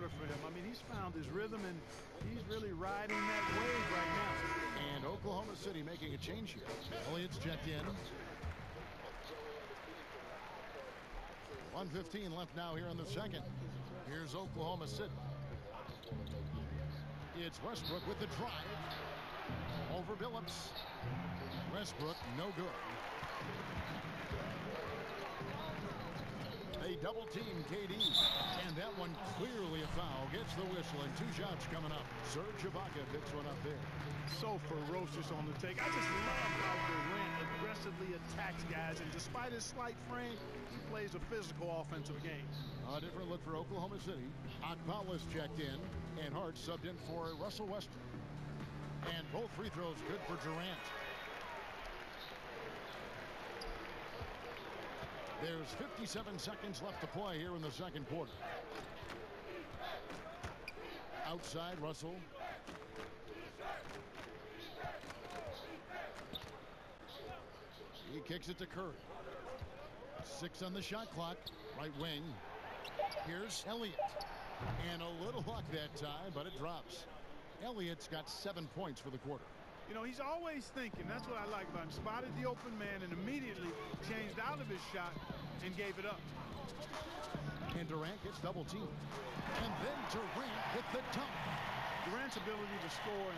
better for him. I mean, he's found his rhythm, and he's really riding that wave right now. And Oklahoma City making a change here. Elliott's checked in. 1:15 left now here in the second. Here's Oklahoma City. It's Westbrook with the drive. Over Billups. Westbrook, no good. They double team KD. And that one clearly a foul. Gets the whistle, and 2 shots coming up. Serge Ibaka picks one up there. So ferocious on the take. I just love how Durant aggressively attacks guys, and despite his slight frame, he plays a physical offensive game. A different look for Oklahoma City. Akpala's checked in, and Hart subbed in for Russell Westbrook. And both free throws good for Durant. There's 57 seconds left to play here in the second quarter. Outside, Russell. He kicks it to Curry. 6 on the shot clock. Right wing. Here's Elliott. And a little luck that time, but it drops. Elliott's got 7 points for the quarter. You know, he's always thinking. That's what I like about him. Spotted the open man and immediately changed out of his shot and gave it up. And Durant gets double teamed. And then Durant with the dunk. Durant's ability to score.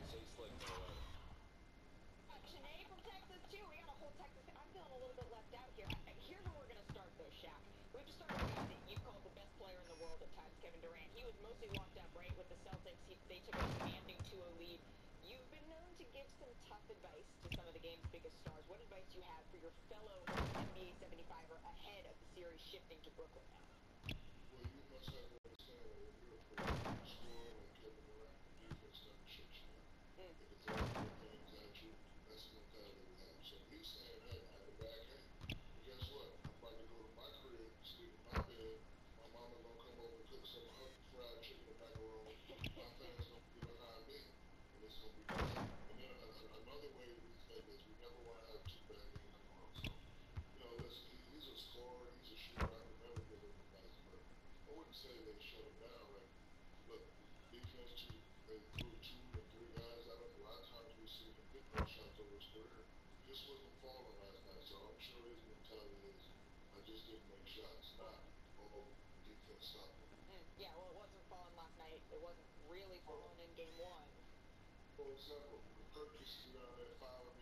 Shanae from Texas, too. We got a whole Texas. I'm feeling a little bit left out here. Here's where we're going to start, though, Shaq. We have to start with that you called the best player in the world at times, Kevin Durant. He was mostly locked up, right, with the Celtics. They took a commanding 2-0 lead. You've been known to give some tough advice to some of the game's biggest stars. What advice do you have for your fellow NBA 75er ahead of the series shifting to Brooklyn now? Well, you must have to understand that if you're a player scoring like Kevin Durant, the defense never shuts you down. If it's all good things at you, that's the mentality we have. So he's saying, hey, I have a bad game. But guess what? I'm about to go to my crib, sleep in my bed. My mama's going to come over and cook some fried chicken and macaroni. My fans going to be behind me. And it's going to be great. And then another way we say this, we never want to have 2 bad games in a row. So, you know, listen, he's a scorer, he's a shooter. I can never give him advice, but I wouldn't say they shut him down. Like, look, defense, they threw 2 or 3 guys out. A lot of times we see him hit those shots over his career. He just wasn't falling last night, so I'm sure his mentality is, I just didn't make shots. Not, oh, defense stopped him. Yeah, well, it wasn't falling last night. It wasn't really falling in game 1. For example, Kirk used to be down there 5 and